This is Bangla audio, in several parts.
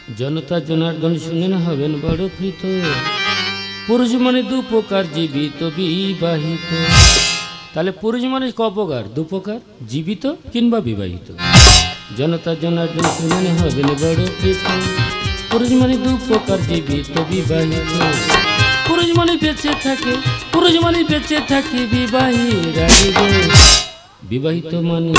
জনতা জনার্দন শুনেন হবেন বড় প্রীত। পুরুষ মানে দু প্রকার, জীবিত বিবাহিত। তাহলে পুরুষ মানে ক প্রকার? দু প্রকার, জীবিত কিংবা বিবাহিত। জনতা জনার্দন শুনেন হবেন বড় প্রীত। পুরুষ মানে দু প্রকার, জীবিত বিবাহিত। পুরুষ মানে বেঁচে থাকে, পুরুষ মানে বেঁচে থাকে বিবাহিত মানে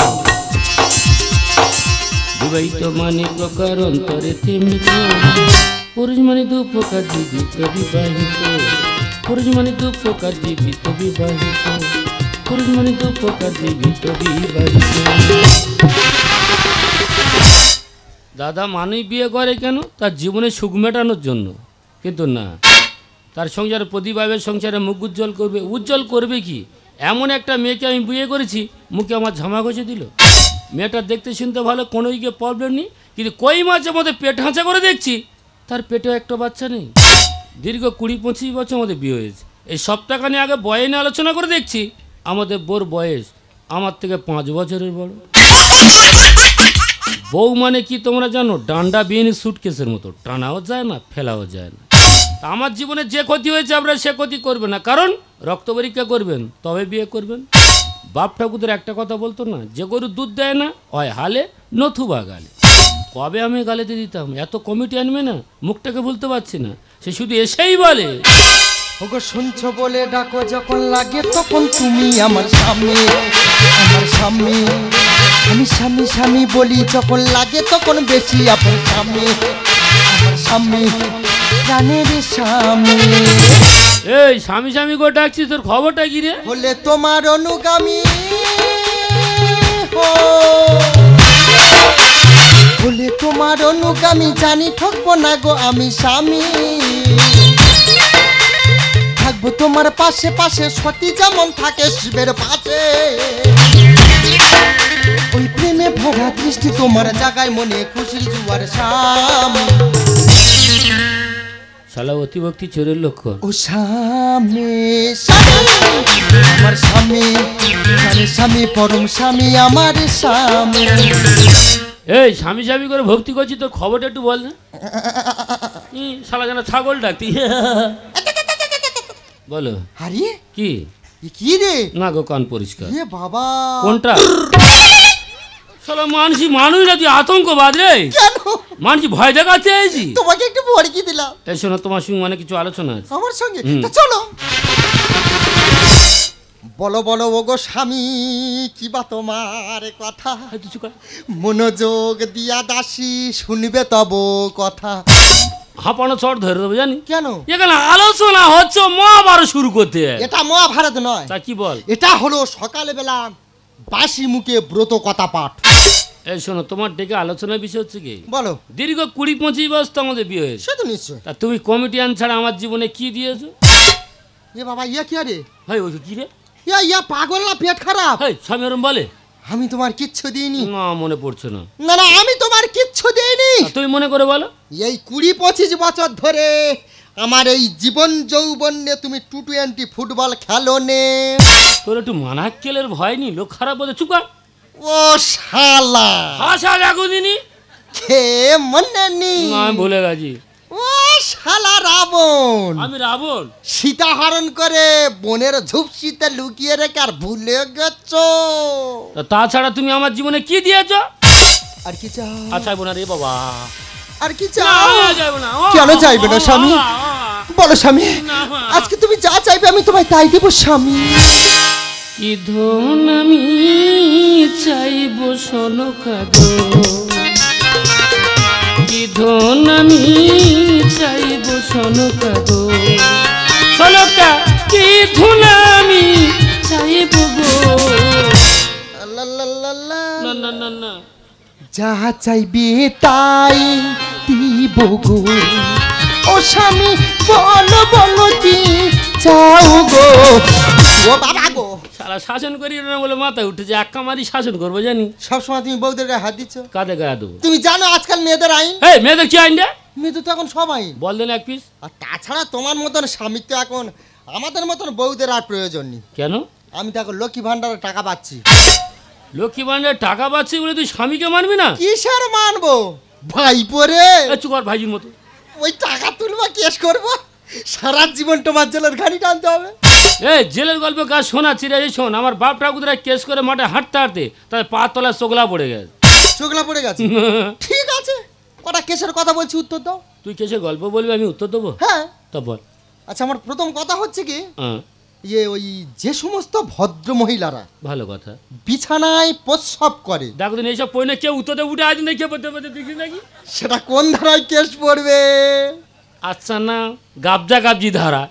প্রকার অন্তরে তেমনি। পুরুষ মানে দু প্রকার, জীবিত বিবাহিত। পুরুষ মানে দু প্রকার, জীবিত বিবাহিত। পুরুষ মানে দু প্রকার, জীবিত বিবাহিত। দাদা মানুষ বিয়ে করে কেন? তার জীবনে সুখ মেটানোর জন্য, কিন্তু না, তার সংসারে প্রতিভাবের সংসারে মুখ উজ্জ্বল করবে। উজ্জ্বল করবে কি? এমন একটা মেয়েকে আমি বিয়ে করেছি, মুখে আমার ঝামা ঘষে দিল। মেয়েটা দেখতে শুনতে ভালো, কোনো দিকে প্রবলেম নেই, কিন্তু কই মাঝে মধ্যে পেট হাঁচা করে দেখছি তার পেটেও একটা বাচ্চা নেই। দীর্ঘ 20-25 বছর আমাদের বিয়ে হয়েছে। এই সপ্তাহখানি আগে বয়ে নিয়ে আলোচনা করে দেখছি আমাদের বোর বয়স আমার থেকে 5 বছরের বড়। বউ মানে কি তোমরা জানো? ডান্ডা বিহীন সুটকেসের মতো, টানাও যায় না, ফেলাও যায় না। আমার জীবনে যে ক্ষতি হয়েছে আপনারা সে ক্ষতি করবেন না, কারণ রক্ত পরীক্ষা করবেন তবে বিয়ে করবেন। বাপ ঠাকুরদের একটা কথা বলতো না, যে গরু দুধ দেয় না হয় হালে নথুবা গালে। কবে আমি গালেতে দিতাম, এত কমিটি আনবে না, মুখটাকে বলতে পারছি না। সে শুধু এসেই বলে, ওগো শুনছো বলে ডাকো, যখন লাগে তখন তুমি আমার স্বামী, আমার স্বামী। আমি স্বামী স্বামী বলি, যখন লাগে তখন বেশি আপন স্বামী, আমার স্বামী, প্রাণের স্বামী। এই স্বামী স্বামী করে ডাকছিস, তোর খবরটা কি রে? বলে তোমার অনুগামী, বলে তোমার অনুগামী, জানি ঠকবো না গো আমি স্বামী। থাকবো তোমার পাশে পাশে, সতী যেমন থাকে শিবের পাশে। ওই প্রেমে ভরা দৃষ্টি তোমার জাগায় মনে খুশির জুয়ার স্বামী। শালা অতিভক্তি চোরের লক্ষণ। ও স্বামী আমার স্বামী, স্বামী পরম স্বামী আমার স্বামী। এই স্বামী স্বামী করে ভক্তি করছি, তোর খবরটা একটু বল না। শালা যেন ছাগল ডাকতি। বলো। আরে কি কি রে? না গো, কান পরিষ্কার। বাবা কোনটা? শালা মানসি মানুষ না, তুই আতঙ্কবাদ রে। কেন? মানসি ভয় দেখাতে আইছি। তোমাকে একটু ভয় কি দিলাম? এই শোনো, তোমার সঙ্গে মানে কিছু আলোচনা আছে। আমার সঙ্গে? চলো। বলো বলো ওগো স্বামী, কি বা তোমার কথা, মনোযোগ দিয়া দাসী শুনবে তব কথা। হাঁপানো চট ধরে দেবো জানি। কেন? এখানে আলোচনা হচ্ছে মহাভারত শুরু করতে। এটা মহাভারত নয়। তা কি বল? এটা হলো সকালে বেলা বাসি মুখে ব্রত কথা পাঠ। এই শোনো, তোমার ডেকে আলোচনার বিষয় হচ্ছে কি? বলো। দীর্ঘ 20-25 বছর তো আমাদের বিয়ে হয়েছে। সে তো নিশ্চয়। তা তুমি কমিটিয়ান ছাড়া আমার জীবনে কি দিয়েছো? এ বাবা, ইয়া কি রে? ভাই ওই কি রে? ইয়া পাগল না পেট খারাপ? স্বামী ওরম বলে। আমি তোমার কিচ্ছু দিইনি। না, মনে পড়ছে না। না না, আমি তোমার কিচ্ছু দিইনি। তুমি মনে করে বলো। এই 20-25 বছর ধরে আমার এই জীবন যৌবন নিয়ে তুমি টি20 ফুটবল খেলো নে। তোর একটু মানাক্কেলের ভয় নি? লোক খারাপ বলে চুপ কর। ও শালা, আশা দেখো দিনি কে মনে নি? আমি ভুলে গেছি। ও শালা রাবণ। আমি রাবণ? সীতা হরণ করে বনের ঝুপসিতে লুকিয়ে রেখে আর ভুলে গেছো। তাছাড়া তুমি আমার জীবনে কি দিয়েছো? আর কি চাও? আচ্ছা বোনা রে বাবা, আর কি চাও? না। কেন চাইবে না স্বামী? বলো স্বামী, আজকে তুমি যা চাইবে আমি তোমায় তাই দেব স্বামী। কি ধন আমি চাইব সনকা গো, কি ধন আমি চাইব সনকা গো, সনকা কি ধন আমি চাইব গো। না না না না, যা চাইবে তাই দিব গো। ও স্বামী বলো বলো কি চাও গো। ও বাবা গো, সারা শাসন করি না বলে মাথায় উঠেছে, এক কামারি শাসন করবো জানি। সবসময় তুমি বউদের গায়ে হাত দিচ্ছ। কাদের গায়ে দেবো? তুমি জানো আজকাল মেয়েদের আইন? এই মেয়েদের কি আইন রে? মেয়েদের তো এখন সব আইন। বল দেন এক পিস। আর তাছাড়া তোমার মতন স্বামী তো এখন আমাদের মতন বউদের আর প্রয়োজন নেই। কেন? আমি তো এখন লক্ষ্মী ভান্ডারে টাকা পাচ্ছি। লক্ষ্মী ভান্ডার টাকা পাচ্ছি বলে তুই স্বামীকে মানবি না? কিসের মানবো? ভাইপো রে, চুকার ভাইজির মতো। ওই টাকা তুলবো, কেস করবো, সারা জীবন তোমার জেলের ঘানি টানতে হবে। এই জেলের গল্প কাজ শোনাচ্ছি রে, এই শোন, আমার বাপ ঠাকুররা কেস করে মাঠে হাঁটতে হাঁটতে তার পা তলায় চোগলা পড়ে গেছে। চোখলা পড়ে গেছে? ঠিক আছে, কটা কেসের কথা বলছি, উত্তর দাও। তুই কেসের গল্প বলবি, আমি উত্তর দেবো? হ্যাঁ। তা বল। আচ্ছা, আমার প্রথম কথা হচ্ছে কি, হ্যাঁ, ওই যে সমস্ত ভদ্র মহিলারা ভালো কথা, বিছানায় প্রস্রাব করে, দেখো দিন এইসব পড়ে কেউ উত্তর দিয়ে উঠে আজ নাকি কে বলতে পারতে দেখি নাকি, সেটা কোন ধারায় কেস পড়বে? আচ্ছা না, গাবজা গাবজি ধারা।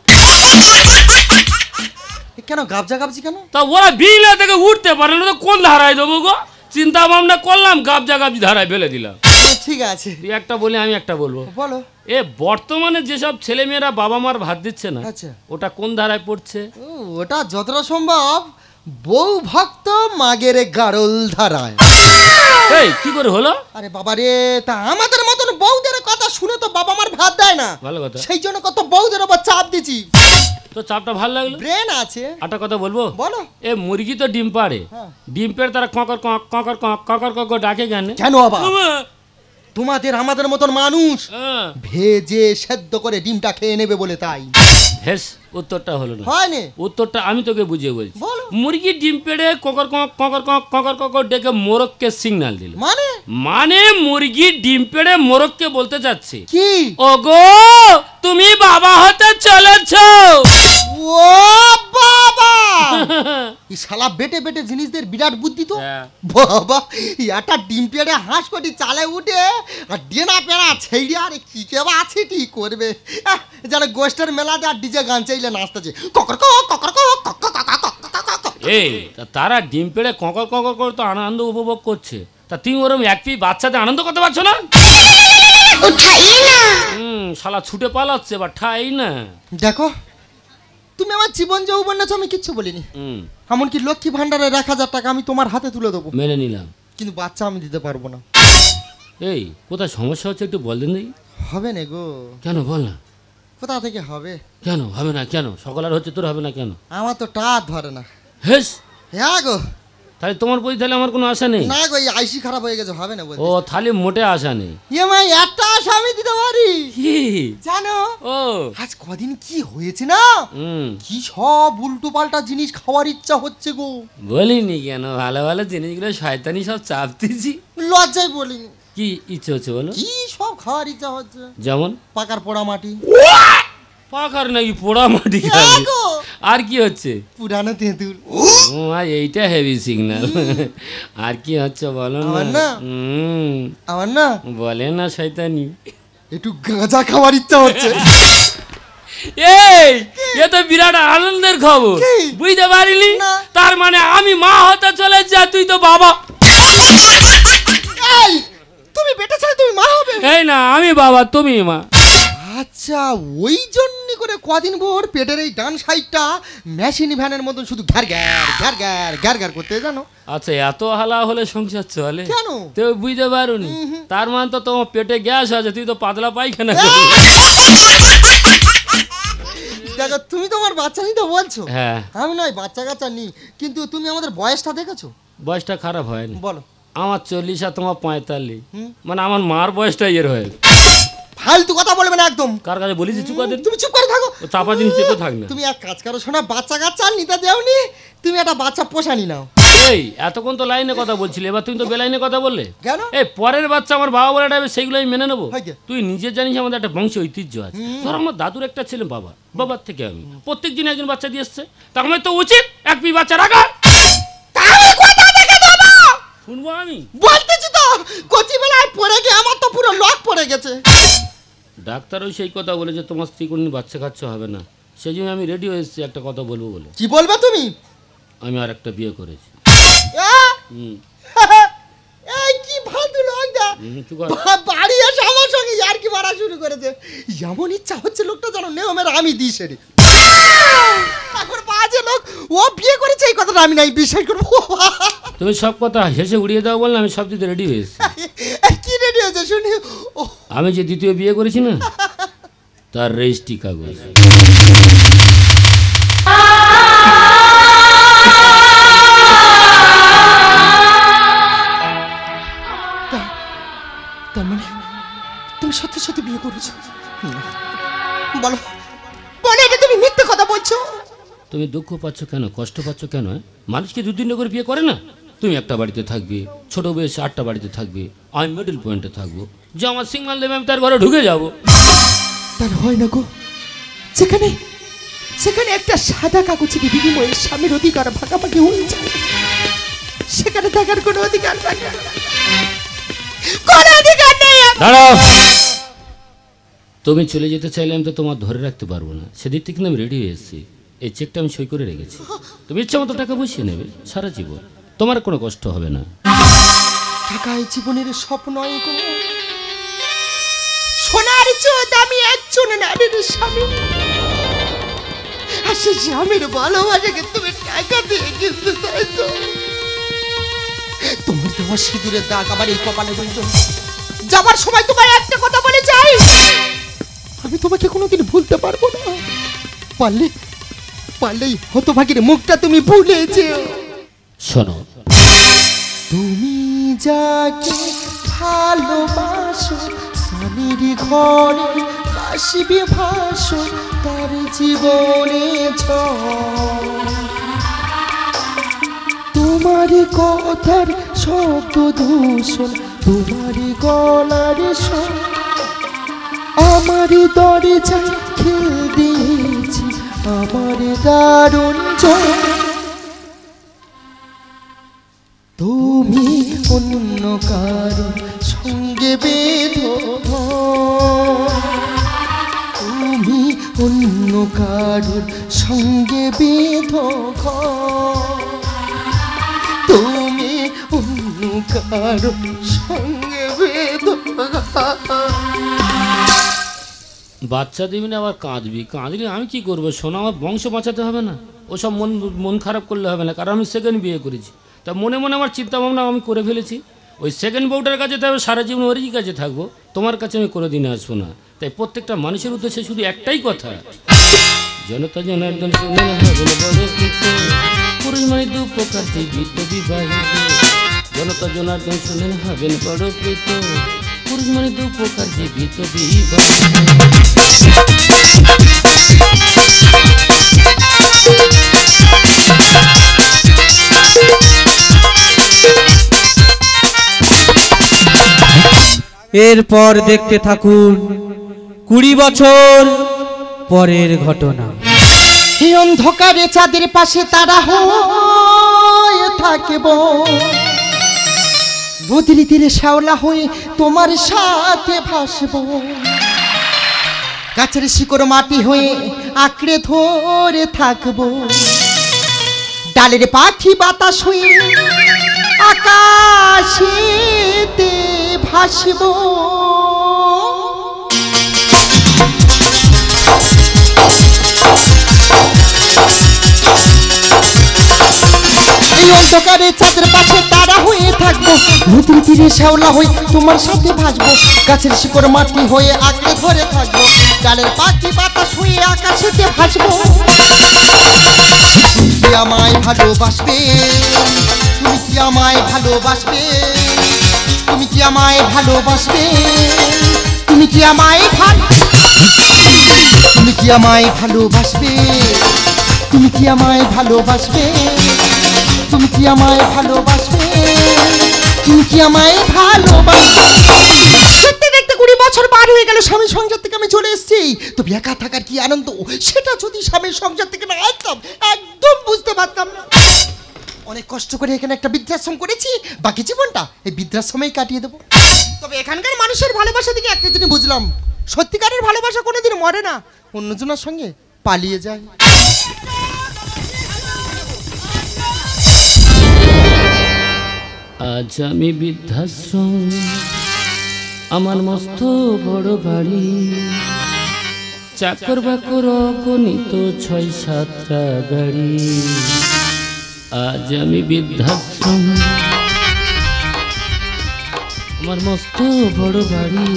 কেন গাবজা গাবজি কেন? তা ওরা বিলা থেকে উঠতে পারে না, তো কোন ধারায় দেবো গো? চিন্তা ভাবনা করলাম, গাবজা গাবজি ধারায় ফেলে দিলাম। ঠিক আছে, তুই একটা বলি, আমি একটা বলবো। বলো। বর্তমানে যেসব ছেলেমেয়েরা বাবা মার ভাত দিচ্ছে না, আচ্ছা, ওটা কোন ধারায় পড়ছে? ওটা যতটা সম্ভব বউ ভক্ত মাগের গারল ধারায়। এই কি করে হলো? আরে বাবা রে, তা আমাদের মতন বউদের কথা শুনে তো বাবা মার ভাত দেয় না, ভালো কথা, সেই জন্য কত বউদের উপর চাপ দিচ্ছি। তো চাপটা ভালো লাগলো, ব্রেন আছে। একটা কথা বলবো? বলো। মুরগি তো ডিম পাড়ে, হ্যাঁ। ডিম পেড়ে তারা ককর ককর ককর ককর ডাকে কেন? কেন আবার? তোমাদের আমাদের মতন মানুষ ভেজে সেদ্ধ করে ডিমটা খেয়ে নেবে বলে, তাই। হেস, উত্তরটা হলো না। হয়নি? উত্তরটা আমি তোকে বুঝিয়ে বলছি। বলো। মুরগি ডিম পেড়ে ককর ককর ককর ককর ডেকে মোরগকে সিগন্যাল দিল। মানে মুরগি ডিম পেড়ে মোরগকে বলতে চাচ্ছে কি, ওগো তুমি বাবা হতে চলেছ। ও বাবা, এই শালা বেটে বেটে জিনিসদের বিরাট বুদ্ধি তো। বাবা, এটা ডিম পেড়ে হাঁস কোটি চালে উঠে আর ডেনা পেড়া ছেড়ে আর কি কেবা আছে কি করবে, যেন গোষ্ঠের মেলাতে আর ডিজে গান চাইলে নাচতেছে ককর ককর ককর। এই তারা ডিম পেড়ে ককর ককর করে তো আনন্দ উপভোগ করছে, তা তুমি ওরম এক পি বাচ্চাতে আনন্দ করতে পারছো না? শালা ছুটে পালাচ্ছে বা ঠাই না। দেখো, তুমি আমার জীবন যৌবন না, আমি কিচ্ছু বলিনি। এমনকি লক্ষ্মী ভান্ডারে 1000 টাকা আমি তোমার হাতে তুলে দেবো, মেনে নিলাম, কিন্তু বাচ্চা আমি দিতে পারবো না। এই কোথায় সমস্যা হচ্ছে একটু বল দিন দেখি। হবে না গো। কেন বল না? কোথা থেকে হবে? কেন হবে না? কেন সকলের হচ্ছে, তোর হবে না কেন? আমার তো টাক ধরে না। হেস, হ্যাঁ গো। তাহলে তোমার বই তাহলে আমার কোনো আশা নেই? না গো, এই আইসি খারাপ হয়ে গেছে, হবে না বলছি। ও তাহলে মোটে আশা নেই। ভাই, একটা আশা আমি দিতে পারি। কি জানো? ও আজ কদিন কি হয়েছে না, কি সব উল্টো পাল্টা জিনিস খাওয়ার ইচ্ছা হচ্ছে গো। বলিনি কেন, ভালো ভালো জিনিসগুলো শয়তানি সব চাপতেছি। লজ্জায় বলিনি। কি ইচ্ছে হচ্ছে বলো? কি সব খাওয়ার ইচ্ছা হচ্ছে? যেমন পাকার পোড়া মাটি। পাকার নাকি পোড়া মাটি? আর কি হচ্ছে? পুরানো তেঁতুল। এইটা হেভি সিগন্যাল। আর কি হচ্ছে বলো না? আমার না বলে না শয়তানি, একটু গাঁজা খাওয়ার ইচ্ছা হচ্ছে। এই এ তো বিরাট আনন্দের খবর, বুঝতে পারিলি? তার মানে আমি মা হতে চলেছি আর তুই তো বাবা। এই তুমি বেটা ছেলে, তুমি মা হবে? এই না, আমি বাবা, তুমি মা। আচ্ছা, ওই জন্য করে কদিন ভোর পেটের এই ডান সাইডটা মেশিন ভ্যানের মতন শুধু ঘ্যার ঘ্যার ঘ্যার ঘ্যার ঘ্যার ঘ্যার করতে, জানো? আচ্ছা, এত হালা হলে সংসার চলে? কেন তুই বুঝতে পারোনি? তার মানে তো তোমার পেটে গ্যাস আছে, তুই তো পাতলা পায়খানা। দেখো, তুমি তোমার বাচ্চা নিতে বলছো, হ্যাঁ আমি নয় বাচ্চা কাচ্চা নি, কিন্তু তুমি আমাদের বয়সটা দেখেছো? বয়সটা খারাপ হয়নি। বলো। আমার 40 আর তোমার 45, মানে আমার মার বয়সটা এর হয়ে। ফালতু কথা বলবে না একদম। কার কাছে বলেছি চুপ করে? তুমি চুপ করে থাকো, চাপা দিন চেপে থাক না। তুমি এক কাজ করো শোনা, বাচ্চা কাচ্চা নিতে দেওনি, তুমি একটা বাচ্চা পোষানি নাও। এই এতক্ষণ তো লাইনে কথা বলছিলে, এবার তুমি তো বেলাইনে কথা বললে কেন? এই পরের বাচ্চা আমার বাবা বলে ডাকবে, সেগুলো আমি মেনে নেবো? হয় কি? তুই নিজে জানিস আমাদের একটা বংশ ঐতিহ্য আছে। ধর আমার দাদুর একটা ছেলে, বাবার থেকে আমি প্রত্যেক দিন একজন বাচ্চা দিয়ে এসছে, তা আমার তো উচিত এক পি বাচ্চা রাখা। শুনবো আমি বলতেছি তো, কচি বেলায় পড়ে গিয়ে আমার তো পুরো লক পড়ে গেছে। ডাক্তারও সেই কথা বলেছে, তোমার স্ত্রী কোনদিন বাচ্চা কাচ্চা হবে না, সেই জন্য আমি রেডি হয়ে এসেছি একটা কথা বলবো বলে। কি বলবে তুমি? আমি আর একটা বিয়ে করেছি। এই কি ফালতু লোকটা বাড়ি এসে আমার সঙ্গে আর কি মারা শুরু করেছে। এমন ইচ্ছা হচ্ছে লোকটা যেন নিয়মের আমি দিই সেরে। এখন বাজে লোক, ও বিয়ে করেছে এই কথাটা আমি নাই বিশ্বাস করবো। তুমি সব কথা হেসে উড়িয়ে দাও বললে আমি সব দিতে রেডি হয়েছি। কি রেডি হয়েছে শুনি? আমি যে দ্বিতীয় বিয়ে করেছি না, তার রেজিস্ট্রি কাগজ। তার মানে তুমি সত্যি সত্যি বিয়ে করেছো? বলো বলো, এটা তুমি মিথ্যে কথা বলছো। তুমি দুঃখ পাচ্ছ কেন, কষ্ট পাচ্ছ কেন? মানুষ কি 2-3 করে বিয়ে করে না? তুমি একটা বাড়িতে থাকবে, ছোট বয়সে 8টা বাড়িতে থাকবে, আমি মিডল পয়েন্টে থাকবো, যে আমার সিগন্যাল দেবে আমি তার ঘরে ঢুকে যাব। তার হয় না গো, সেখানে সেখানে একটা সাদা কাগজের বিনিময়ে স্বামীর অধিকার ভাগাভাগি হয়ে যায়, সেখানে থাকার কোনো অধিকার থাকে না, কোনো অধিকার নেই। দাঁড়াও, তুমি চলে যেতে চাইলে আমি তো তোমার ধরে রাখতে পারবো না, সেদিক থেকে আমি রেডি হয়ে এসেছি। এই চেকটা আমি সই করে রেখেছি, তুমি ইচ্ছা মতো টাকা বসিয়ে নেবে সারা জীবন, তোমার কোনো কষ্ট হবে না। টাকায় জীবনের স্বপ্ন নয় গো, সোনার চোদ আমি একজন নারীর স্বামী, আর সে স্বামীর ভালোবাসাকে তুমি টাকা দিয়ে কিনতে চাইছো। তোমার দেওয়া সিঁদুরের দাগ আবার এই কপালে রইল। যাবার সময় তোমায় একটা কথা বলে যাই, আমি তোমাকে কোনোদিন ভুলতে পারবো না। পারলেই হতভাগীর মুখটা তুমি ভুলে যেও। শোনো, তুমি যাকে ভালোবাসো, স্বামীর ঘরে বাসিবে ভাসো, তার জীবনে তোমার কথার শব্দ দূষণ, তোমার গলার স্বর আমার দরজায় খেল দিয়েছি, আমার দারুণ জয়। তুমি অন্য কারো সঙ্গে বেঁধো, তুমি অন্য কারোর সঙ্গে বেঁধো, তুমি অন্য কারোর সঙ্গে বেঁধো। বাচ্চা দিবি না আবার কাঁদবি, কাঁদলে আমি কি করবো? শোনো, আমার বংশ বাঁচাতে হবে না, ওসব মন খারাপ করলে হবে না, কারণ আমি সেকেন্ড বিয়ে করেছি। তা মনে মনে আমার চিন্তা ভাবনা আমি করে ফেলেছি, ওই সেকেন্ড বউটার কাছে তবে সারা জীবন ওরই কাছে থাকবো, তোমার কাছে আমি কোনো দিনে আসবো না। তাই প্রত্যেকটা মানুষের উদ্দেশ্যে শুধু একটাই কথা, জনতা জনার্দন শুনে না হবেন বড় কিছু, পুরুষ মানে 2 প্রকার জীবিত বিবাহিত। জনতা জনার্দন শুনে না হবেন বড় কিছু, পুরুষ মানে 2 প্রকার জীবিত বিবাহিত। এরপর দেখতে থাকুন 20 বছর পরের ঘটনা। এই অন্ধকারে চাঁদের পাশে তারা হয়ে থাকব, বদলি তীরে শ্যাওলা হয়ে তোমার সাথে ভাসব, গাছের শিকড় মাটি হয়ে আঁকড়ে ধরে থাকব, ডালের পাখি বাতাস হয়ে আকাশেতে ভাসব। এই অন্ধকারে চাঁদের পাশে তারা হয়ে থাকবো, নদীর তীরে শ্যাওলা হয়ে তোমার সাথে ভাসবো, গাছের শিকড় মাটি হয়ে আঁকড়ে ধরে থাকবো, ডালের পাখি বাতাস হয়ে আকাশেতে ভাসবো। তুমি কি আমায় ভালোবাসবে? তুমি কি আমায় ভালোবাসবে? তুমি কি আমায় ভালোবাসবে? তুমি কি আমায় তুমি কি আমায় ভালোবাসবে? তুমি কি আমায় ভালোবাসবে? তুমি কি আমায় ভালোবাসবে? তুমি কি আমায় ভালোবাসবে? দেখতে দেখতে 20 বছর পার হয়ে গেল, স্বামীর সংসার থেকে আমি চলে এসেছি। তবে একা থাকার কি আনন্দ, সেটা যদি স্বামীর সংসার থেকে না আসতাম একদম বুঝতে পারতাম না। অনেক কষ্ট করে এখানে একটা বৃদ্ধাশ্রম করেছি, বাকি জীবনটা এই বৃদ্ধাশ্রমেই কাটিয়ে দেবো। তবে এখানকার মানুষের ভালোবাসা থেকে একটা জিনিস বুঝলাম, সত্যিকারের ভালোবাসা কোনোদিন মরে না, অন্যজনের সঙ্গে পালিয়ে যায়। আজ আমি বৃদ্ধাশ্রম, আমার মস্ত বড় বাড়ি, চাকর বাকর অগণিত 6-7টা গাড়ি। আজ আমি বৃদ্ধাশ্রম, আমার মস্ত বড় বাড়ি,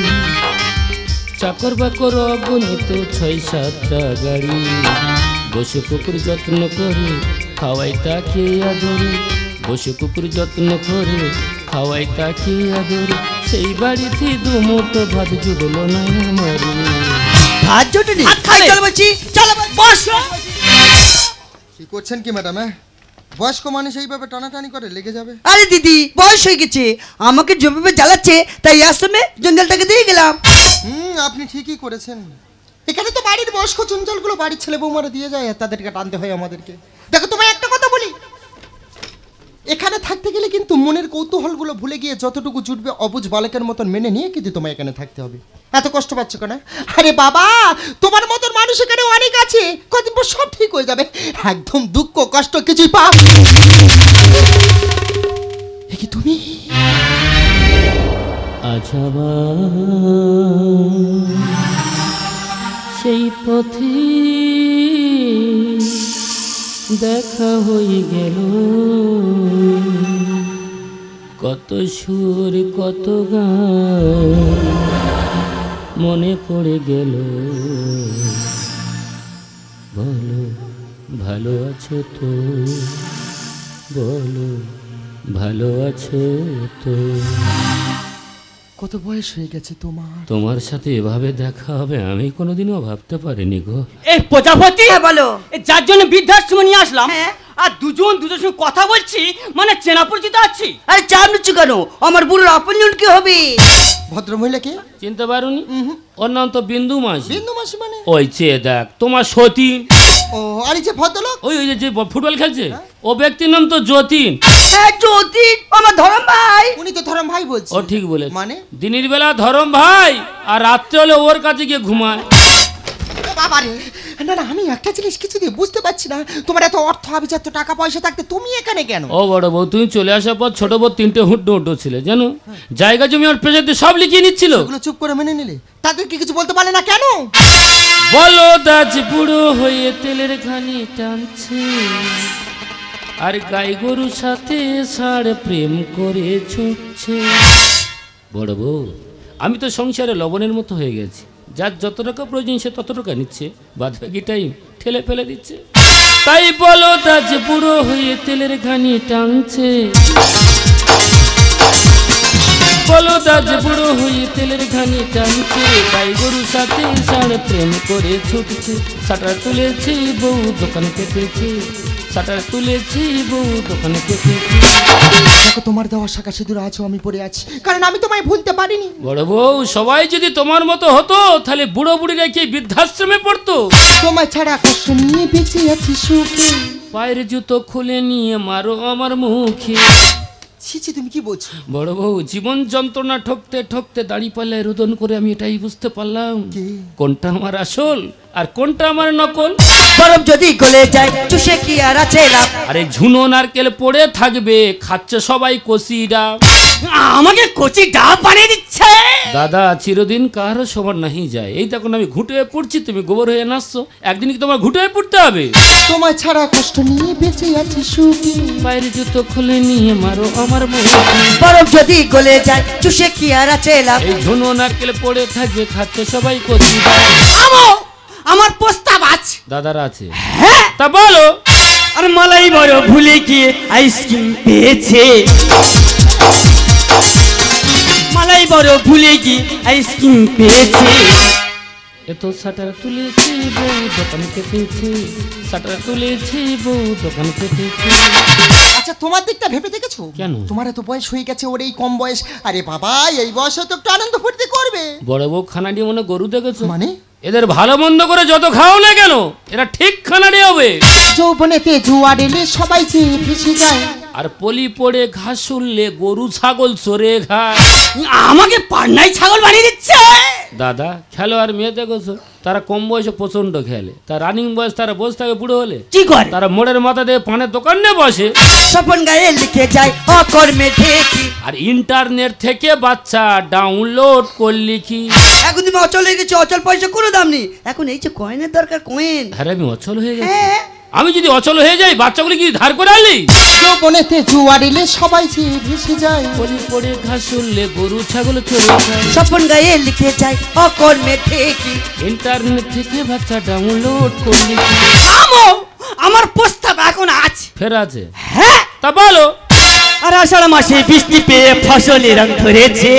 চাকর বাকর অগণিত 6-7টা গাড়ি। বসে কুকুর যত্ন করে খাওয়াই তাকে আদরে, বসে কুকুর যত্ন করে খাওয়াই তাকে আদরে, সেই বাড়িতে দুমুঠো ভাত জুড়লো না আমার ভাত জোটেনি চল বলছি চল বস কি করছেন কি ম্যাডাম? বয়স্ক মানুষ এইভাবে টানাটানি করে লেগে যাবে। আরে দিদি বয়স হয়ে গেছে, আমাকে যেভাবে জ্বালাচ্ছে তাই আশ্রমে জঞ্জালটাকে দিয়ে গেলাম। আপনি ঠিকই করেছেন। এখানে তো বাড়ির বয়স্ক চঞ্চলগুলো বাড়ির ছেলে বৌমারা দিয়ে যায়, আর তাদেরকে টানতে হয় আমাদেরকে। দেখো তোমায় একটা কথা বলি, এখানে থাকতে গেলে কিন্তু মনের কৌতূহলগুলো ভুলে গিয়ে যতটুকু জুটবে অবুঝ বালকের মতন মেনে নিয়ে কিন্তু তোমায় এখানে থাকতে হবে। এত কষ্ট পাচ্ছ কেন? আরে বাবা, তোমার মতন মানুষ এখানে অনেক আছে, কদিন পর সব ঠিক হয়ে যাবে। একদম দুঃখ কষ্ট কিছুই পাও। কি তুমি আছাবা সেই পথে দেখা হয়ে গেল, কত সুর কত গান মনে পড়ে গেল। বলো ভালো আছো তো, বলো ভালো আছো তো। কত বয়স হয়ে গেছে তোমার? তোমার সাথে এভাবে দেখা হবে আমি কোনোদিনও ভাবতে পারিনি গো। এই প্রজাপতি বলো। যার জন্য বৃদ্ধাশ্রম নিয়ে আসলাম, হ্যাঁ। আর দুজনের সঙ্গে কথা বলছি, মানে চেনা পরিচিত আছি। আরে চাপ নিচ্ছ কেন? আমার বুড়োর আপনজন কি হবে? ভদ্র মহিলাকে চিনতে পারোনি? ওর নাম তো বিন্দু মাসি। বিন্দু মাসি মানে? ওই চেয়ে দেখ তোমার সতীন। ও আর এই যে ভদ্রলোক, ওই ওই যে ফুটবল খেলছে, ও ব্যক্তির নাম তো যতীন। হ্যাঁ যতীন, আমার ধরম ভাই। উনি তো ধরম ভাই বলছে। ও ঠিক বলেছে। মানে দিনের বেলা ধরম ভাই, আর রাত্রে হলে ওর কাছে গিয়ে ঘুমায়। বাবারে, না না, আমি একটা জিনিস কিছুতেই বুঝতে পারছি না, তোমার এত অর্থ আভিজাত্য টাকা পয়সা থাকতে তুমি এখানে কেন? ও বড় বউ, তুমি চলে আসার পর ছোট বউ তিনটে হুড্ডো হুড্ডো ছিল জানো, জায়গা জমি আর প্রেজেন্টে সব লিখিয়ে নিচ্ছিল। এগুলো চুপ করে মেনে নিলে, তাদেরকে কিছু বলতে পারলে না কেন? বলো দাজ বুড়ো হয়ে তেলের ঘানি টানছে, আর গাই গরুর সাথে ষাঁড় প্রেম করে ছুটছে। বড় বউ, আমি তো সংসারে লবণের মতো হয়ে গেছি, যার যত টাকা প্রয়োজন সে তত টাকা নিচ্ছে, বাদ বাকি টাইম ঠেলে ফেলে দিচ্ছে। তাই বলো দাজ বুড়ো হয়ে তেলের ঘানি টানছে, বলো দাজ বুড়ো হয়ে তেলের ঘানি টানছে, গাই গরুর সাথে ষাঁড় প্রেম করে ছুটছে। শাটার তুলেছি বউ দোকান কেটেছে, শাটার তুলেছি বউ দোকান কেটেছে। দেখো তোমার দেওয়া শাখা সিঁদুর আজও আমি পড়ে আছি, কারণ আমি তোমায় ভুলতে পারিনি। বড় বউ, সবাই যদি তোমার মতো হতো তাহলে বুড়ো বুড়িরা কি বৃদ্ধাশ্রমে পড়তো? তোমায় ছাড়া কষ্ট নিয়ে বেঁচে আছি সুখে, পায়ের জুতো খুলে নিয়ে মারো আমার মুখে। ছি, তুমি কি বলছো? বড় বউ, জীবন যন্ত্রণা ঠকতে ঠকতে দাড়ি পাল্লায় রোদন করে আমি এটাই বুঝতে পারলাম কোনটা আমার আসল আর কোনটা আমার নকল। বরফ যদি গলে যায় চুষে কি আর আছে লাভ? আরে ঝুনো নারকেল পড়ে থাকবে, খাচ্ছে সবাই কষিরা। আমাকে কচি ডাব বানিয়ে দিচ্ছে। দাদা, চিরদিন কারো সবার নাহি যায়। এই দেখুন আমি ঘুটে হয়ে পড়ছি, তুমি গোবর হয়ে নাচছো, একদিন কি তোমার ঘুটে হয়ে পড়তে হবে? তোমায় ছাড়া কষ্ট নিয়ে বেঁচে আছি সুখে, পায়ের জুতো খুলে নিয়ে মারো আমার মুখে। বরফ যদি গলে যায় চুষে কি আর আছে লাভ? এই ঝুনো নারকেল পড়ে থাকবে, খাচ্ছে সবাই কষিরা। আমার প্রস্তাব আছে। দাদারা আছে? হ্যাঁ, তা বলো। আর মালাই বড় ভুলে গিয়ে আইসক্রিম পেয়েছে, মালাই বড় ভুলে গিয়ে আইসক্রিম পেয়েছে। এত শাটার তুলেছি বউ দোকান কেটেছে, শাটার তুলেছি বউ দোকান কেটেছে। আচ্ছা, তোমার দিকটা ভেবে দেখেছো? কেন? তোমার এত বয়স হয়ে গেছে, ওর এই কম বয়স। আরে বাবা, এই বয়সে তো একটু আনন্দ ফুর্তি করবে। বড় বউ খানাটি মনে গরু দেখেছো? মানে এদের ভালো মন্দ করে যত খাও না কেন, এরা ঠিক খানাটি হবে। যৌবনেতে জুয়া ডেলে সবাই যে ভেসে যায়, আর পলি পড়ে ঘাস উঠলে গরু ছাগল চড়ে ঘাস। আমাকে পান্নাই ছাগল বানিয়ে দিচ্ছে। দাদা, খেলোয়াড় মেয়ে দেখেছো? তারা কম বয়সে প্রচন্ড খেলে, তার রানিং বয়স তারা বসে থাকে বুড়ো হলে। কি করে? তারা মোড়ের মাথা দিয়ে পানের দোকান নিয়ে বসে। স্বপন গায়ে লিখে যায় অকর্মে ঠেকি। আর ইন্টারনেট থেকে বাচ্চা ডাউনলোড করলি কি? এখন তুমি অচল হয়ে গেছো, অচল পয়সা কোনো দাম নেই। এখন এই যে কয়েনের দরকার, কয়েন। আরে আমি অচল হয়ে গেছি? হ্যাঁ। আমি যদি অচল হয়ে যাই, বাচ্চাগুলি কি ধার করে আনলি? যৌবনেতে জুয়া ডেলে সবাই যে ভেসে যায়, পলি পড়ে ঘাস উঠলে গরু ছাগল চড়ে যায়। স্বপন গায়ে লিখে যায় অকর্মে ঠেকি। ইন্টারনেট থেকে বাচ্চা ডাউনলোড করলি কি? থামো, আমার প্রস্তাব এখন আছে। ফের আছে? হ্যাঁ, তা বলো। আর আষাঢ় মাসে বৃষ্টি পেয়ে ফসলের রং ধরেছে।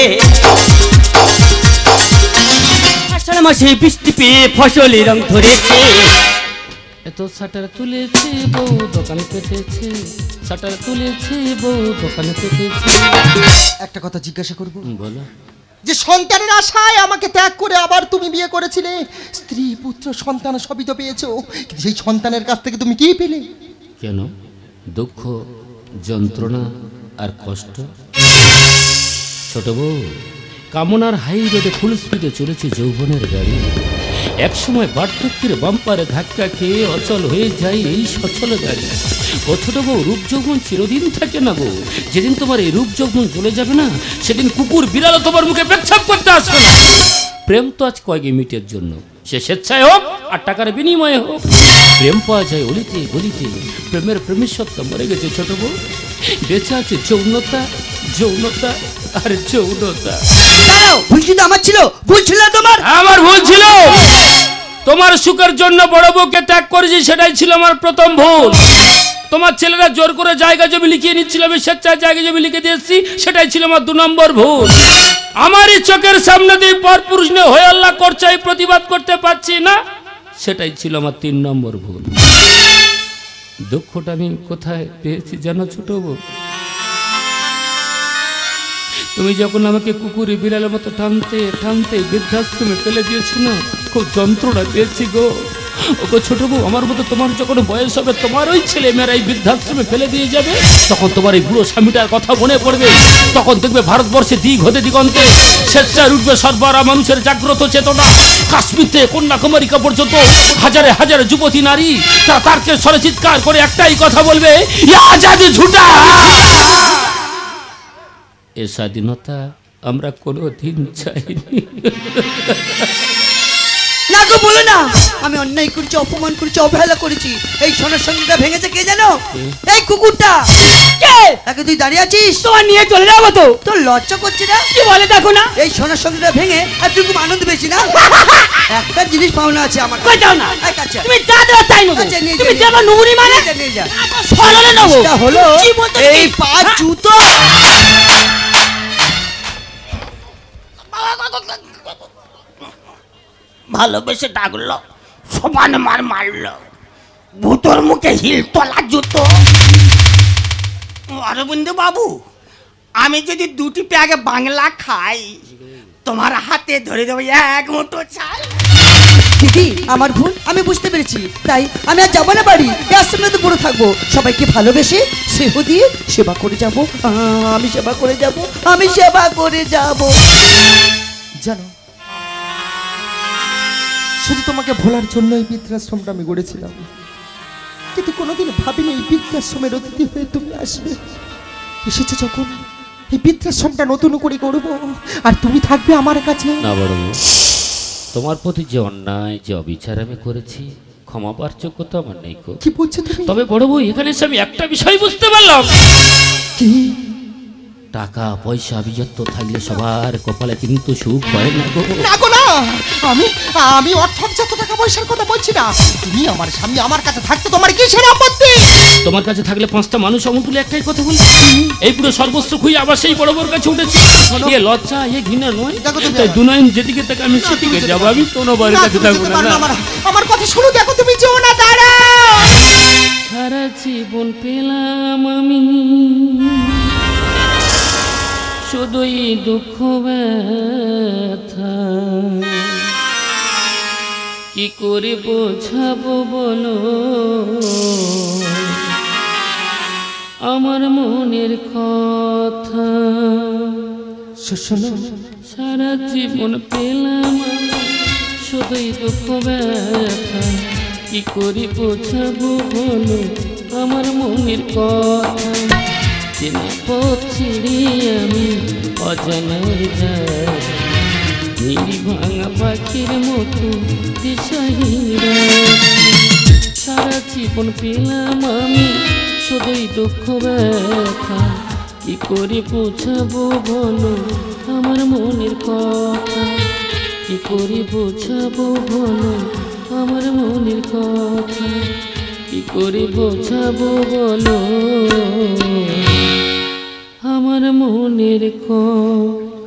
আষাঢ় মাসে বৃষ্টি পেয়ে ফসলের রং ধরেছে। এত শাটার তুলেছে বউ দোকানে পেতেছে, শাটার তুলেছে বউ দোকানে পেতেছে। একটা কথা জিজ্ঞাসা করব? বলো। যে সন্তানের আশায় আমাকে ত্যাগ করে আবার তুমি বিয়ে করেছিলে, স্ত্রী পুত্র সন্তান সবই তো পেয়েছো, কিন্তু সেই সন্তানের কাছ থেকে তুমি কি পেলে? কেন? দুঃখ, যন্ত্রণা আর কষ্ট। ছোট বউ, কামনার হাই রোডে ফুল স্পিডে চলেছে যৌবনের গাড়ি। একসময় বার্ধক্যের বাম্পারে ধাক্কা খেয়ে অচল হয়ে যায় এই সচল গাড়ি। ও ছোট বউ, রূপ যৌবন চিরদিন থাকে না গো। যেদিন তোমার এই রূপ যৌবন চলে যাবে না, সেদিন কুকুর বিড়ালও তোমার মুখে পেচ্ছাপ করতে আসবে না। প্রেম তো আজ কয়েক মিনিটের জন্য, সে স্বেচ্ছায় হোক আর টাকার বিনিময়ে হোক। প্রেম পাওয়া যায় অলিতে গলিতে, প্রেমের প্রেমেশ্বত্ব মরে গেছে ছোট বউ। বেঁচে আছে যৌনতা, যৌনতা আর যৌনতা। ভুল কিন্তু আমার ছিল, ভুল ছিল তোমার। আমার ভুল ছিল। তোমার সুখের জন্য বড় বউকে ত্যাগ করেছি, সেটাই ছিল আমার প্রথম ভুল। তোমার ছেলেরা জোর করে জায়গা জমি লিখিয়ে নিচ্ছিল, আমি স্বেচ্ছায় জায়গা জমি লিখে দিয়েছি, সেটাই ছিল আমার 2 নম্বর ভুল। আমারই চোখের সামনে দিয়ে পরপুরুষ নিয়ে হয়ে আল্লাহ করছে, প্রতিবাদ করতে পারছি না, সেটাই ছিল আমার 3 নম্বর ভুল। দুঃখটা আমি কোথায় পেয়েছি জানো ছোট বউ? তুমি যখন আমাকে কুকুরে বিড়ালের মতো টানতে টানতে বৃদ্ধাশ্রমে ফেলে দিয়েছো না, খুব যন্ত্রণা পেয়েছি গো। ওগো ছোট বউ, আমার মতো তোমার যখন বয়স হবে, তোমার ওই ছেলে মেয়েরা এই বৃদ্ধাশ্রমে ফেলে দিয়ে যাবে, তখন তোমার এই বুড়ো স্বামীটার কথা মনে পড়বে। তখন দেখবে ভারতবর্ষে দিক হতে দিগন্তে স্বেচ্ছায় উঠবে সর্বহারা মানুষের জাগ্রত চেতনা। কাশ্মীর থেকে কন্যাকুমারী পর্যন্ত হাজারে হাজারে যুবতী নারী তারা তারকে স্বরে চিৎকার করে একটাই কথা বলবে, আজাদি ঝুটা। এ স্বাধীনতা আমরা কোনোদিন চাইনি। না গো, বলো না। আমি অন্যায় করেছি, অপমান করেছি, অবহেলা করেছি। এই সোনার সঙ্গীটা ভেঙেছে কে জানো? এই কুকুরটা। কে? তাকে তুই দাঁড়িয়ে আছিস, তোমার নিয়ে চলে যাবো তো। তোর লজ্জা করছে না? কি বলে দেখো না, এই সোনার সঙ্গীটা ভেঙে আর তুই খুব আনন্দ পেয়েছি না? একটা জিনিস পাওনা আছে আমার। কই দাও না, এই কাছে তুমি যা দেওয়া তাই নেবো। আচ্ছা, নিয়ে যা, তুমি নিয়ে দেবা নুরি মানে নিয়ে যা। সরলে নেবো। এটা হলো কি বলতে এই পা জুতো। ভালোবেসে ডাকলো, সমান মার মারলো, ভূতর মুখে হিল তলা জুতো। অরবিন্দ বাবু, আমি যদি 2টি প্যাকে বাংলা খাই, তোমার হাতে ধরে দেবো 1 মুঠো চাল। দিদি, আমার ভুল, আমি বুঝতে পেরেছি। তাই আমি আর যাবো না বাড়ি, এই আশ্রমে তো পুরো থাকবো। সবাইকে ভালোবেসে স্নেহ দিয়ে সেবা করে যাব। আমি সেবা করে যাব, আমি সেবা করে যাব। জানো, শুধু তোমাকে ভোলার জন্য এই বৃদ্ধাশ্রমটা আমি গড়েছিলাম, কিন্তু কোনোদিন ভাবিনি এই বৃদ্ধাশ্রমের অতিথি হয়ে তুমি আসবে। এসেছে যখন এই বৃদ্ধাশ্রমটা নতুন করে করবো, আর তুমি থাকবে আমার কাছে। না বড় বউ, তোমার প্রতি যে অন্যায়, যে অবিচার আমি করেছি, ক্ষমা পাওয়ার যোগ্যতা আমার নেই গো। কি বলছো তুমি? তবে বড় বউ, এখানে এসে আমি একটা বিষয় বুঝতে পারলাম। কি? টাকা পয়সা বিযত্ত থাকলে সবার কপালে কিন্তু সুখ হয় না গো। না গো না, আমি অর্থজাত টাকা পয়সার কথা বলছি না। তুমি আমার স্বামী আমার কাছে থাকতে তোমার কিসের আপত্তি? তোমার কাছে থাকলে 5টা মানুষ অমতুলে একটাই কথা বলছি, এই পুরো সর্বস্ব খুঁজে আবার সেই বড় বড় কাছে উঠেছি। এ লজ্জা, এ ঘৃণা নয়। তাই দুনয়ন যেদিকে থাকে আমি সেদিকে যাবো। আমি কোনো বাড়ির কাছে থাকবো না। আমার কথা শুনো, দেখো তুমি যেও না, দাঁড়াও। সারা জীবন পেলাম আমি শুধুই দুঃখ ব্যথা, কি করে বোঝাবো বলো আমার মনের কথা। শোনো, সারা জীবন পেলাম শুধুই দুঃখ ব্যথা, কি করে বোঝাবো বলো আমার মনের কথা। চেনা পথ ছেড়ে আমি অজানার যাই, ভাঙা পাখির মতো দিশাহীন। সারা জীবন পেলাম আমি শুধুই দুঃখ ব্যথা, কি করে বোঝাবো বলো আমার মনের কথা। কি করে বোঝাবো বলো আমার মনের কথা, কি করে বোঝাবো বলো আমার মনের কত